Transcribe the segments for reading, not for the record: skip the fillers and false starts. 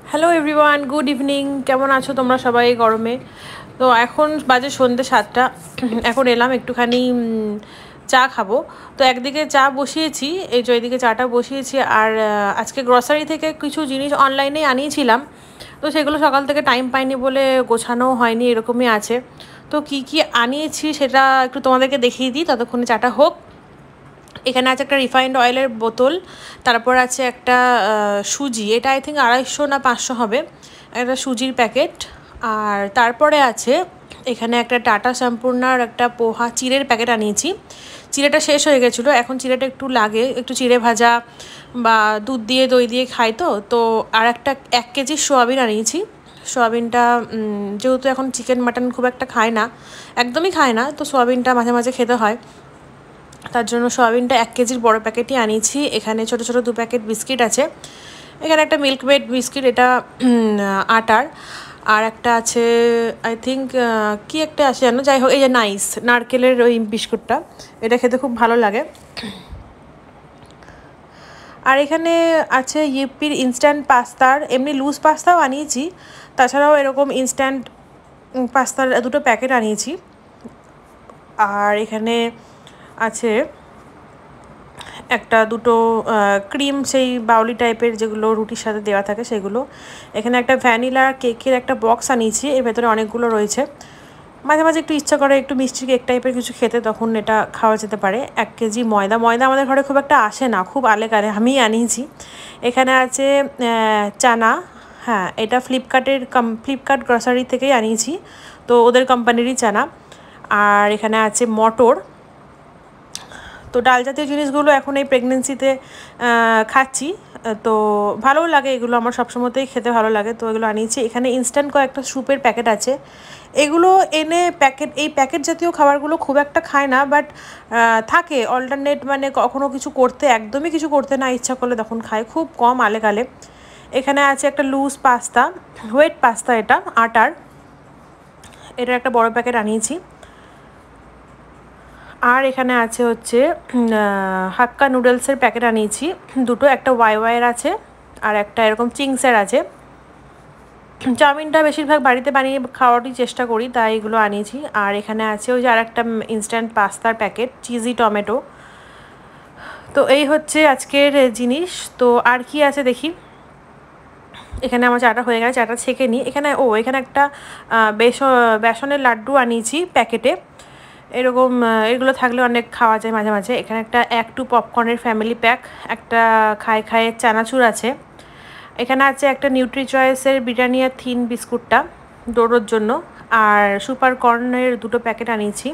Hello everyone, good evening. কেমন আছো তোমরা সবাই গরমে? তো এখন বাজে সন্ধ্যে 7টা। এখন এলাম একটুখানি চা খাবো। তো একদিকে চা বসিয়েছি, এই যে এইদিকে চাটা বসিয়েছি। আর আজকে গ্রসারি থেকে কিছু জিনিস অনলাইনে আনিয়েছিলাম, তো সেগুলো সকাল থেকে টাইম পাইনি বলে গোছানোও হয়নি, এরকমই আছে। তো কি কি আনিয়েছি সেটা একটু তোমাদেরকে দেখিয়ে দিই, ততক্ষণে চাটা হোক। এখানে আছে একটা রিফাইন্ড অয়েলের বোতল, তারপর আছে একটা সুজি, এটা আই থিঙ্ক 250 না 500 হবে, একটা সুজির প্যাকেট। আর তারপরে আছে এখানে একটা টাটা সম্পূর্ণার একটা পোহা চিড়ের প্যাকেট আনিয়েছি। চিড়েটা শেষ হয়ে গেছিলো, এখন চিড়েটা একটু লাগে, একটু চিড়ে ভাজা বা দুধ দিয়ে দই দিয়ে খাই। তো আর একটা 1 কেজি সোয়াবিন আনিয়েছি। সোয়াবিনটা যেহেতু এখন চিকেন মাটন খুব একটা খায় না, একদমই খায় না, তো সোয়াবিনটা মাঝে মাঝে খেতে হয়, তার জন্য সোয়াবিনটা 1 কেজির বড় প্যাকেটই আনিয়েছি। এখানে ছোট ছোট 2 প্যাকেট বিস্কিট আছে। এখানে একটা মিল্ক মেড বিস্কিট, এটা আটার। আর একটা আছে আই থিঙ্ক কি একটা আছে জানো, যাই হোক, এই যে নাইস নারকেলের ওই বিস্কুটটা, এটা খেতে খুব ভালো লাগে। আর এখানে আছে ইউপির ইনস্ট্যান্ট পাস্তার, এমনি লুজ পাস্তাও আনিয়েছি, তাছাড়াও এরকম ইনস্ট্যান্ট পাস্তার 2টো প্যাকেট আনিয়েছি। আর এখানে আছে একটা 2টো ক্রিম, সেই বাউলি টাইপের যেগুলো রুটির সাথে দেওয়া থাকে সেগুলো। এখানে একটা ভ্যানিলা কেকের একটা বক্স আনিয়েছি, এর ভেতরে অনেকগুলো রয়েছে। মাঝে মাঝে একটু ইচ্ছা করে একটু মিষ্টি কেক টাইপের কিছু খেতে, তখন এটা খাওয়া যেতে পারে। 1 কেজি ময়দা আমাদের ঘরে খুব একটা আসে না, খুব আলেকারে, আমিই আনিয়েছি। এখানে আছে চানা, হ্যাঁ এটা ফ্লিপকার্ট গ্রসারি থেকেই আনিয়েছি, তো ওদের কোম্পানিরই চানা। আর এখানে আছে মটর। তো ডাল জাতীয় জিনিসগুলো এখন এই প্রেগনেন্সিতে খাচ্ছি, তো ভালোও লাগে এগুলো, আমার সবসময়তেই খেতে ভালো লাগে, তো এগুলো আনিয়েছি। এখানে ইনস্ট্যান্ট কয়েকটা স্যুপের প্যাকেট আছে, এগুলো এনে এই প্যাকেট জাতীয় খাবারগুলো খুব একটা খায় না, বাট থাকে অল্টারনেট, মানে কখনো কিছু করতে, একদমই কিছু করতে না ইচ্ছা করলে তখন খায়, খুব কম আলেকালে। এখানে আছে একটা লুজ পাস্তা, হোয়েট পাস্তা, এটা আটার, এটার একটা বড় প্যাকেট আনিয়েছি। আর এখানে আছে হচ্ছে হাক্কা নুডলসের প্যাকেট আনিয়েছি 2টো, একটা ওয়াইয়ের আছে আর একটা এরকম চিংসের আছে। চাউমিনটা বেশিরভাগ বাড়িতে বানিয়ে খাওয়ারই চেষ্টা করি, তাই এগুলো আনিয়েছি। আর এখানে আছে ওই যে আর একটা ইনস্ট্যান্ট পাস্তার প্যাকেট, চিজি টমেটো। তো এই হচ্ছে আজকের জিনিস। তো আর কি আছে দেখি। এখানে আমার চাটা হয়ে গেছে, চাটা ছেঁকে নিই। এখানে একটা বেসনের লাড্ডু আনিয়েছি প্যাকেটে, এরকম এগুলো থাকলে অনেক খাওয়া যায় মাঝে মাঝে। এখানে একটা 1-2 পপকর্নের ফ্যামিলি প্যাক, একটা খায়ের চানাচুর আছে। এখানে আছে একটা নিউট্রি চয়েসের ব্রিটানিয়া থিন বিস্কুটটা ডোরোর জন্য। আর সুপার কর্নের 2টো প্যাকেট আনিয়েছি,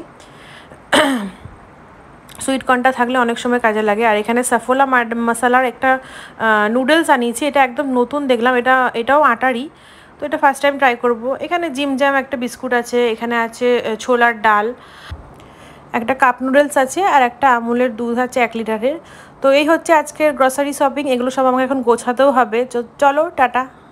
সুইট কর্নটা থাকলে অনেক সময় কাজে লাগে। আর এখানে সাফোলা মশালার একটা নুডলস আনিয়েছি, এটা একদম নতুন দেখলাম, এটাও আটারই, তো এটা ফার্স্ট টাইম ট্রাই করব। এখানে জিম জ্যাম একটা বিস্কুট আছে, এখানে আছে ছোলার ডাল, একটা কাপ নুডলস আছে, আর একটা আমুলের দুধ আছে 1 লিটারের। তো এই হচ্ছে আজকের গ্রসারি শপিং, এগুলো সব আমাকে এখন গোছাতেও হবে। চলো টাটা।